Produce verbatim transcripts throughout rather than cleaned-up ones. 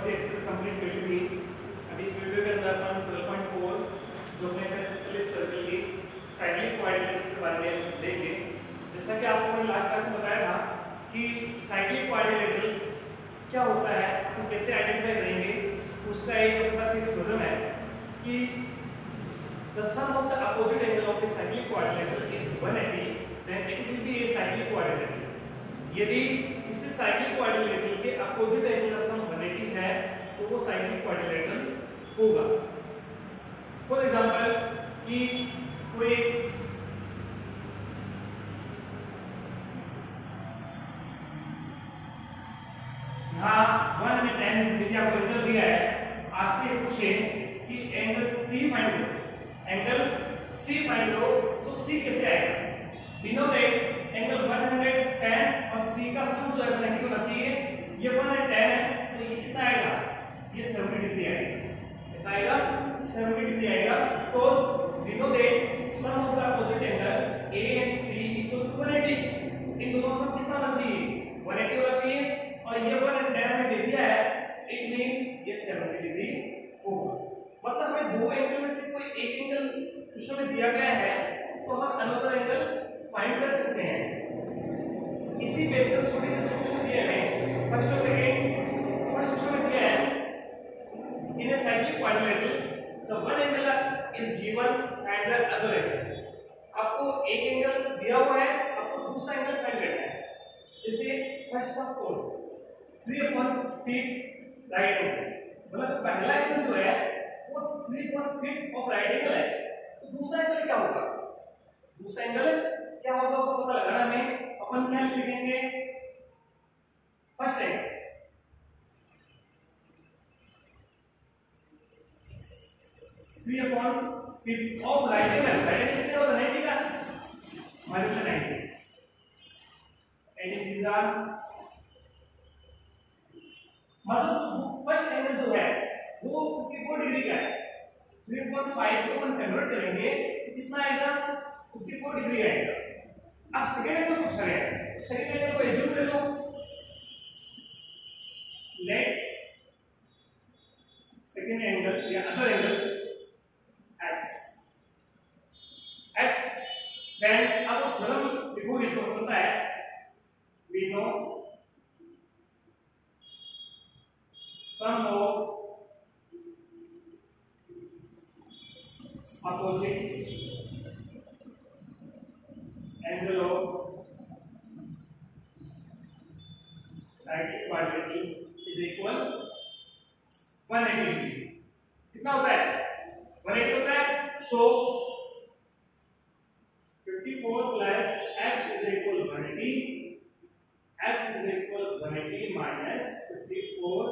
Of the exercise complete कर ली थी। अभी इस वीडियो के अंदर अपन ट्वेल्व पॉइंट फोर जो अपने चले सर्कल की साइक्लिक कोऑर्डिनेट के बारे में देखेंगे। जैसा कि आपको मैंने लास्ट क्लास में बताया था कि साइक्लिक कोऑर्डिनेट क्या होता है, तो कैसे आइडेंटिफाई करेंगे, उसका एक अपने पास एक थ्योरम है कि the sum of the opposite angle of a cyclic quadrilateral is one eighty, then it will be a cyclic quadrilateral. यदि किसी साइक्लिक क्वाड्रिलेटरल के अपोजिट एंगल का सम one eighty है तो वो साइक्लिक क्वाड्रिलेटरल होगा। फॉर एग्जांपल कि कोई यहाँ one हमें tan डिग्री आपको एंगल दिया है, आपसे पूछे कि एंगल C फाइंड करो, एंगल C फाइंड करो तो C कैसे आएगा? we know that angle one tan और C का सम जो है one eighty होना चाहिए। ये one tan है तो ये कितना आएगा? ये seventy डिग्री आएगा। कितना आएगा? seventy डिग्री आएगा। तो we know that sum of the opposite angle A and C equal to one eighty। इन दोनों सम कितना होना चाहिए? one eighty होना चाहिए और ये one tan हमें दे दिया है, इट मीन ये seventy डिग्री होगा। मतलब हमें दो एंगल में से कोई एक एंगल क्वेश्चन में दिया गया है तो हम अनदर एंगल फाइंड कर सकते हैं। इसी बेस पर छोटे से क्वेश्चन दिए हैं, फर्स्ट और सेकंड। फर्स्ट क्वेश्चन में दिया है in a cyclic quadrilateral the one angle is given find the other angle. आपको एक एंगल दिया हुआ है, आपको दूसरा एंगल फाइंड करना है। जैसे फर्स्ट का for three upon five right angle, मतलब पहला एंगल जो है वो three upon five of right angle है, तो दूसरा एंगल क्या होगा? दूसरा एंगल क्या होगा वो पता लगाना हमें। अपन क्या लिखेंगे? First angle three upon five of right angle, right angle कितना होगा? ninety का मल्टीप्लाई ninety, ninety डिग्री का मतलब फर्स्ट एंगल जो है वो fifty-four डिग्री का है। three point five को अपन कन्वर्ट करेंगे तो कितना आएगा? fifty-four डिग्री आएगा। अब सेकंड एंगल पूछ रहे हैं, सेकंड एंगल को एज्यूम कर लो। लेट सेकंड एंगल या other angle x x then अब थ्योरम बिफोर ये होता है, we know sum of opposite angle of cyclic quadrilateral is equal one eighty degree। कितना होता है? one eighty होता है। So fifty-four plus x is equal one eighty, x is equal one eighty minus fifty-four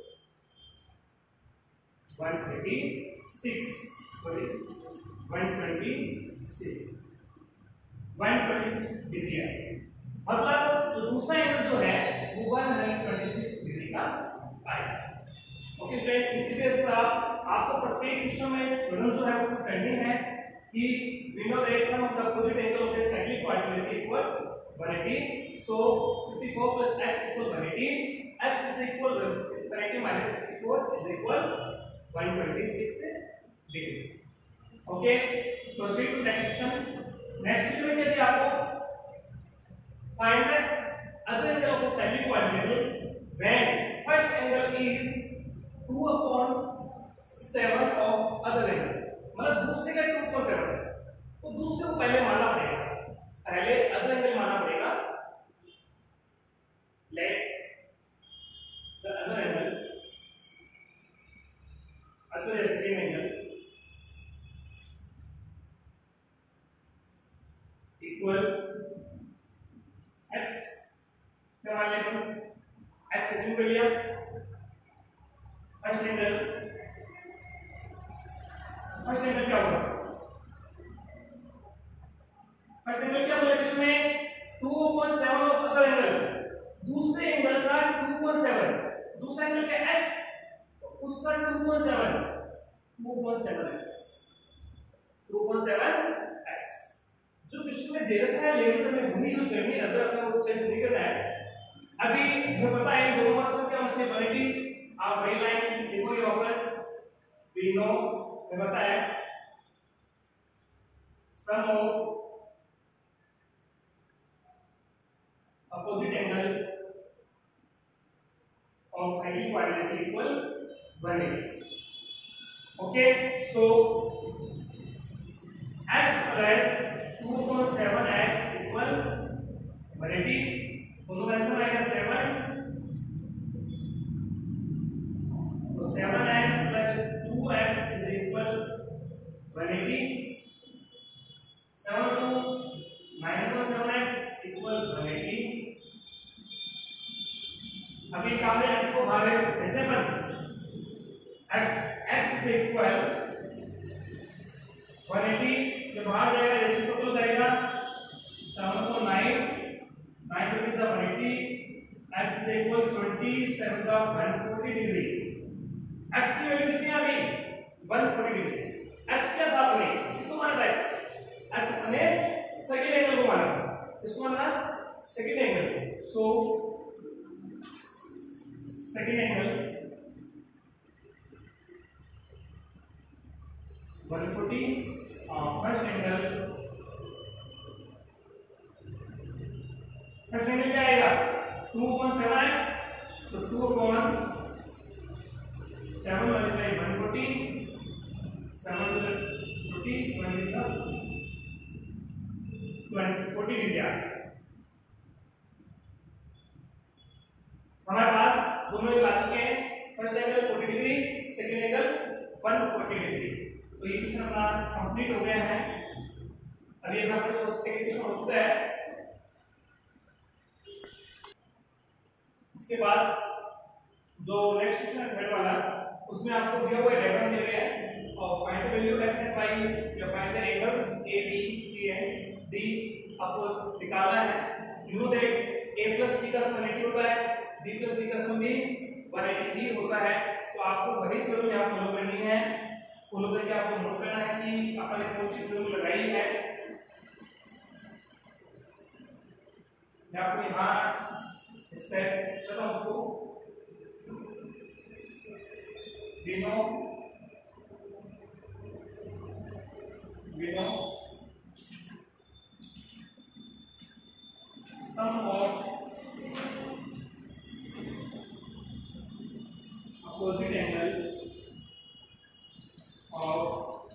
one thirty-six, sorry one twenty-six, one twenty-six degree है। मतलब जो दूसरा angle जो है वो one twenty-six डिग्री का आएगा। ओके स्टूडेंट, इसी बेस पर आप आपको प्रत्येक क्वेश्चन में थ्योरम जो है वो करनी है कि we know that sum of the opposite angle of a cyclic quadrilateral equal one eighty, so fifty-four plus x equal one eighty, x is equal one eighty minus fifty-four is equal one twenty-six degree। Okay, proceed to next question. Next question में क्या दिया आपको? Find the other angle of a cyclic quadrilateral when first angle is two upon seven of other angle। मतलब दूसरे का two upon seven है तो दूसरे को पहले मानना पड़ेगा, पहले अदर एंगल मानना पड़ेगा। Let the other angle other second angle equal x, क्या मान लिया? x एज्यूम कर लिया। फर्स्ट एंगल फर्स्ट एंगल क्या होगा? फर्स्ट एंगल क्या बोला इसमें? two upon seven of other angle, दूसरे एंगल का two upon seven, दूसरा एंगल का x तो उसका two upon seven, two upon seven x, two upon seven x। जो क्वेश्चन में दे रखा है लेवल हमें वही यूज करनी है, अदर अपना वो चेंज नहीं करना है। अभी हमें पता है दोनों का सम क्या होना चाहिए? one eighty, आप वही लाइन देखोगे वापस, वी नो हमें पता है sum of opposite angle of sine quadratic equal one eighty. Okay, so x plus two upon seven x equal one eighty. दोनों का आंसर आएगा seven. तो seven x plus two x is equal one eighty. seven to nine upon seven x equal one eighty. अभी काम है x को भागे ऐसे पर x x is equal one eighty जब बाहर जाएगा रेसिप्रोकल हो जाएगा seven को nine nine to is one eighty x is equal twenty seven का one forty डिग्री x की वैल्यू कितनी आ गई one forty डिग्री x क्या था अपने इसको माना x x अपने सेकंड एंगल को माना इसको माना second angle so second angle one forty uh, first angle first angle क्या आएगा two upon seven x तो two upon seven multiplied one forty seven to the forty one is the twenty forty degree आ गया हमारे पास दोनों एक आ चुके हैं first angle forty degree second angle one forty degree तो ये क्वेश्चन अपना कंप्लीट हो गया है अभी अपना फर्स्ट और सेकंड क्वेश्चन हो चुका है इसके बाद जो नेक्स्ट क्वेश्चन है थर्ड वाला उसमें आपको दिया हुआ डायग्राम दिया गया है और find the value x and y या find the angles a b c and d आपको निकालना है you know that a plus c का सम one eighty होता है d plus d का सम भी one eighty ही होता है तो आपको वही थ्योरम यहाँ फॉलो करनी है फॉलो करके आपको नोट करना है कि अपन ने कौन सी थ्योरम लगाई है मैं आपको यहाँ स्टेप करता हूँ उसको we know we know sum of opposite angle of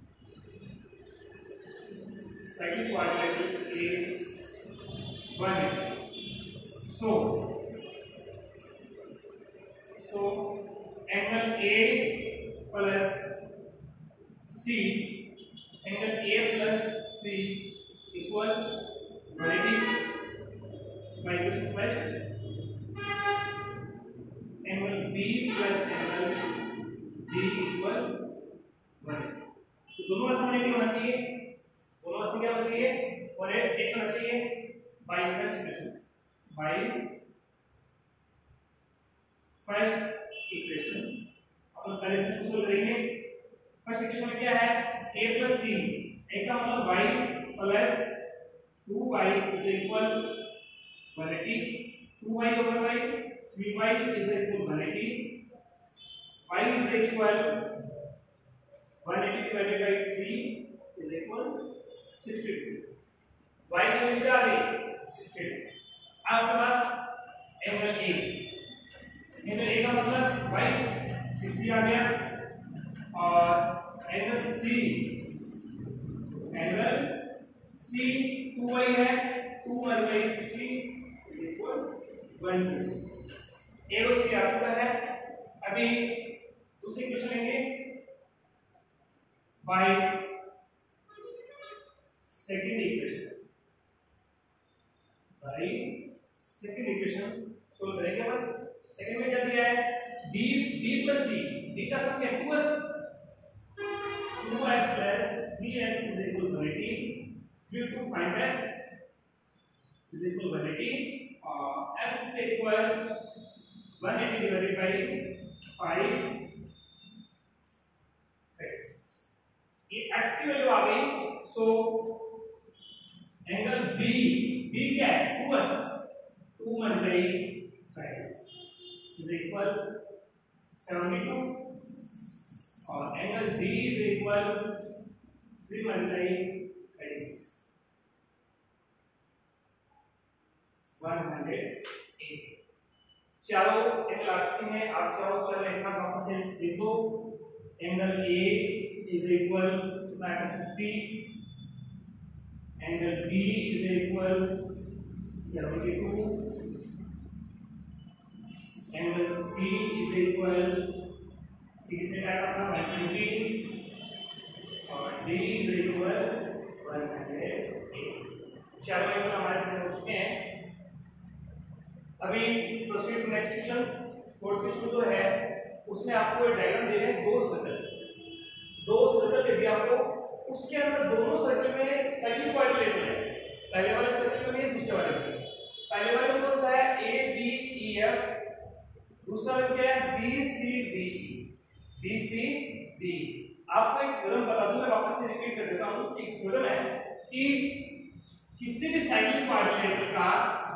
cyclic quadratic is one eighty. So, so angle A plus C, angle A plus C equal one eighty by this first. Angle B plus angle D equal one. तो दोनों का सम नहीं होना चाहिए दोनों का सम क्या होना चाहिए और एक होना चाहिए by first equation by first equation अपन पहले फर्स्ट सोल्व करेंगे फर्स्ट इक्वेशन में क्या है a plus c a का मतलब y plus two y is equal one eighty two y over y three y is equal one eighty y is equal one eighty divided by three is equal sixty-two y की वैल्यू क्या आ गई sixty-two आपके पास angle a angle a का मतलब y sixty आ गया और angle c angle c two y है two multiply sixty is equal one a और c आ चुका है अभी दूसरी इक्वेशन लेंगे by second equation by second equation solve करेंगे अपन सेकंड में क्या दिया है d d plus d d का सम क्या two x two x plus three x is equal to one eighty three to five x is equal to one eighty uh, x is equal one eighty divided by five x ये x की value आ गई so angle b b क्या है two x two multiply five x is equal seventy two और angle D is equal three multiply thirty six one hundred eight. चारों angle आ चुके हैं। आप चारों चलो एक साथ वापस से लिख दो। Angle A is equal sixty, angle B is equal seventy two, angle C is equal C कितने का आएगा अपना वन ट्वेंटी और D is equal one hundred eight. चारों एंगल हमारे पास हो चुके हैं। अभी proceed to next question. Fourth question जो है उसमें आपको एक डायग्राम दे रहे हैं, दो सर्कल दो सर्कल दे दिया आपको। उसके अंदर दोनों सर्कल में साइक्लिक कोऑर्डिनेट है। पहले वाले सर्कल में दूसरे वाले में। पहले वाले में कौन सा है ए बी ई एफ, दूसरा में क्या है B C D B C D. आपको एक थ्योरम बता दूं, मैं वापस से रिपीट कर देता हूं। एक थ्योरम है कि किसी भी साइक्लिक कोऑर्डिनेटर का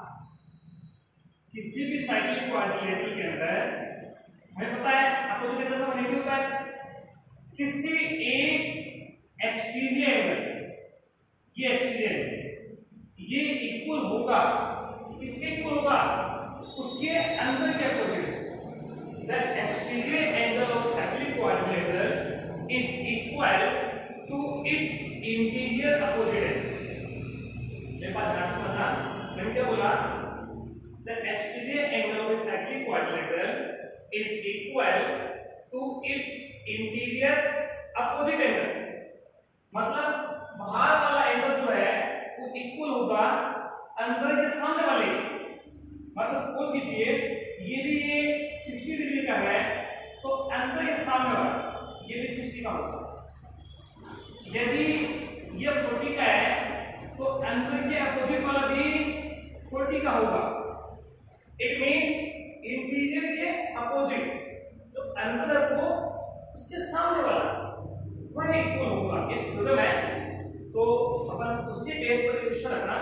किसी भी साइक्लिक कोऑर्डिनेटर के अंदर हमें पता है आपको जो कैसा बनेगी होता है किसी एक एक्सटीरियर एंगल, ये एक्सटीरियर एंगल ये इक्वल होगा, किसके इक्वल होगा उसके अंदर के opposite. The exterior angle of cyclic coordinator is equal to its interior opposite angle. ये बात ध्यान से समझना, मैंने क्या बोला the exterior angle of a cyclic coordinator is equal to its interior opposite angle। मतलब बाहर वाला एंगल जो है वो इक्वल होगा अंदर के सामने वाले। मतलब सपोज कीजिए यदि ये साठ डिग्री का है तो अंदर के सामने वाला ये भी साठ का होगा। यदि ये चालीस का है तो अंदर के अपोजिट वाला भी चालीस का होगा। इट मीन इंटीरियर के अपोजिट जो अंदर है वो उसके सामने वाला वह इक्वल होगा। ये थ्योरम है। तो अपन उसके बेस पर क्वेश्चन रखना।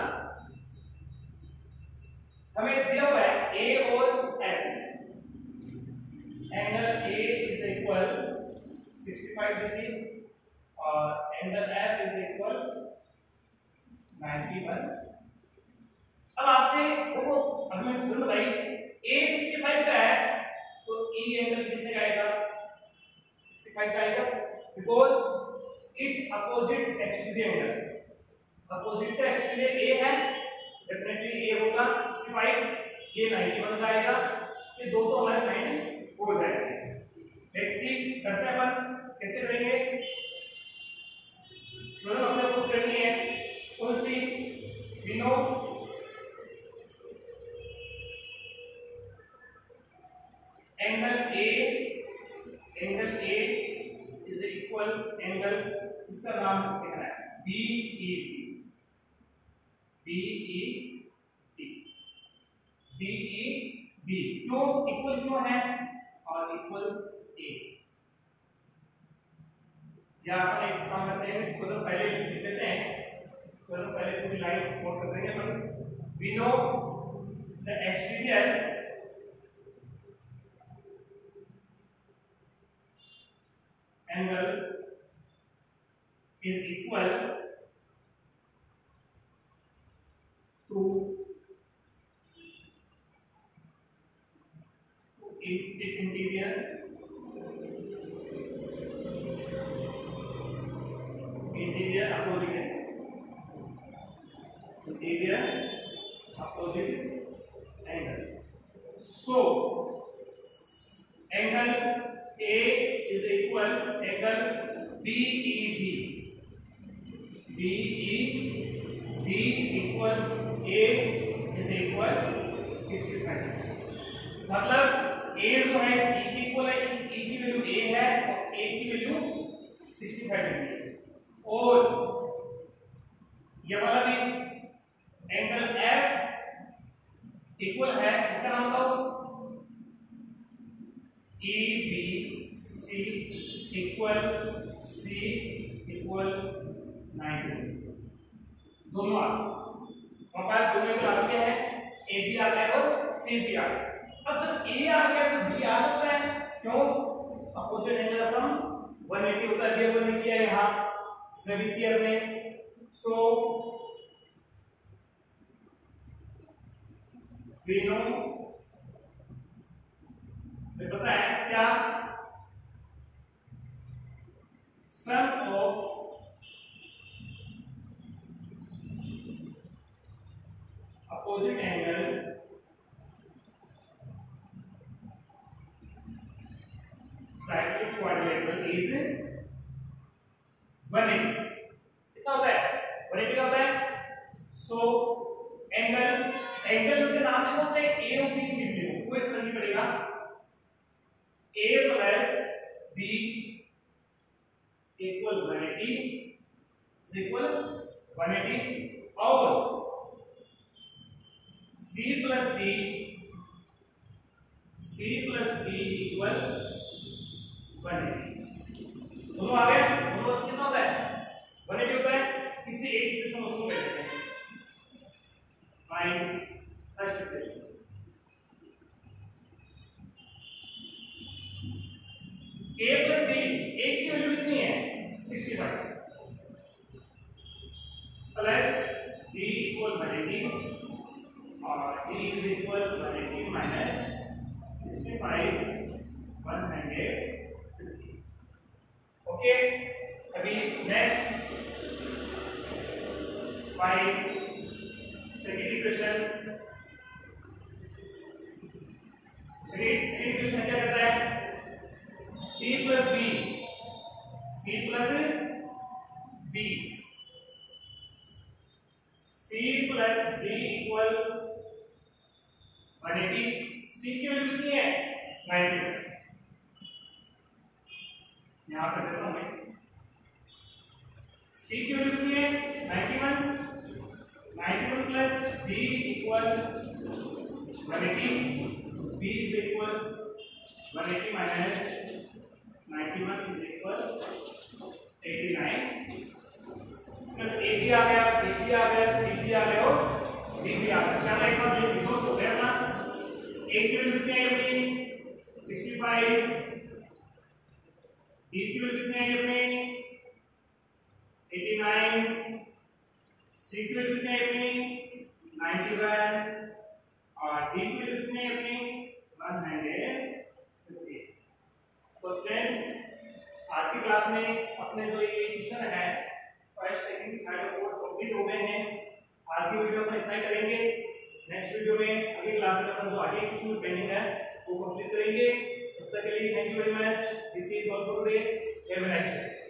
हमें दिया हुआ है ए और F. Angle A is equal sixty five degree और angle F is equal ninety one. अब आपसे देखो अभी मैंने थ्योरम बताई a सिक्सटी फाइव का है तो e एंगल कितने का आएगा सिक्सटी फाइव का आएगा because it's opposite exterior angle. Opposite का एक्सटीरियर a है, डेफिनेटली a होगा सिक्सटी फाइव, ये नाइंटी वन का आएगा। ये दो तो हमारे फाइंड हो जाएंगे। लेट्स सी करते हैं अपन कैसे करेंगे। थ्योरम अपने को करनी है कौन सी we know angle A angle A is equal angle इसका नाम क्या है B E D B E D B E D। क्यों इक्वल क्यों है और इक्वल A। या अपन एक काम करते हैं थोड़ा पहले लिख देते हैं, थोड़ा पहले पूरी लाइन नोट कर देंगे अपन। We know the exterior angle is equal to its interior interior opposite interior opposite angle। So angle A is equal angle B E D B E D equal A is equal sixty five. मतलब A जो है इस E की equal है, इस E की value A है और A की वैल्यू सिक्सटी फाइव डिग्री है। और ये वाला भी एंगल F इक्वल है, इसका नाम बताओ E B C equal C equal ninety. दोनों हमारे पास दोनों क्लास में है, A भी आ गया और C भी आ गया। अब जब A आ गया तो B आ सकता है क्यों? अपोजिट एंगल का सम एक सौ अस्सी होता है, अभी अपन ने किया यहाँ, इसमें भी किया थे। सो वी नो, हमें पता है क्या, sum of opposite angle cyclic quadrilateral is एक सौ अस्सी। कितना होता है? एक सौ अस्सी का होता है। सो एंगल, एंगल के नाम लिखो चाहे ए और बी सी लिखो, कोई फर्क नहीं पड़ेगा। a प्लस b इक्वल एक सौ अस्सी इक्वल एक सौ अस्सी और c plus d, c plus d equal एक सौ अस्सी। दोनों आ गए, दोनों से कितना होता है? एक सौ अस्सी होता है। किसी एक इक्वेशन उसको ले लेते हैं, find first equation. a plus d, a की वैल्यू कितनी है? पैंसठ प्लस d इक्वल एक सौ अस्सी और d इज इक्वल एक सौ अस्सी माइनस पैंसठ एक सौ पचास। ओके, अभी next find second equation. Second second equation क्या कहता है? c plus b, c plus b, c plus d equal एक सौ अस्सी। c की वैल्यू कितनी है? नब्बे। यहां पर देता हूं मैं, c की वैल्यू कितनी है? इक्यानवे। इक्यानवे प्लस d इक्वल एक सौ अस्सी, b इज इक्वल एक सौ अस्सी माइनस इक्यानवे इज इक्वल नवासी प्लस a भी आ गया, b भी आ गया, c भी आ गया और d भी आ गया। चलो एक साथ ये डिफरेंस हो गया ना। a की वैल्यू कितनी है अपनी? पैंसठ। d की वैल्यू कितनी है अपनी? नवासी। c की वैल्यू कितनी है अपनी? इक्यानवे और d की वैल्यू कितनी है अपनी? एक सौ पचास। तो स्टूडेंट्स, आज की क्लास में अपने जो ये क्वेश्चन है फर्स्ट सेकंड थर्ड और फोर्थ कंप्लीट हो गए हैं। आज की वीडियो में इतना ही करेंगे। नेक्स्ट वीडियो में अगली क्लास में अपन जो आगे क्वेश्चन पेंडिंग है वो कंप्लीट करेंगे। तब तक के लिए thank you very much. This is all for today. Have a nice day.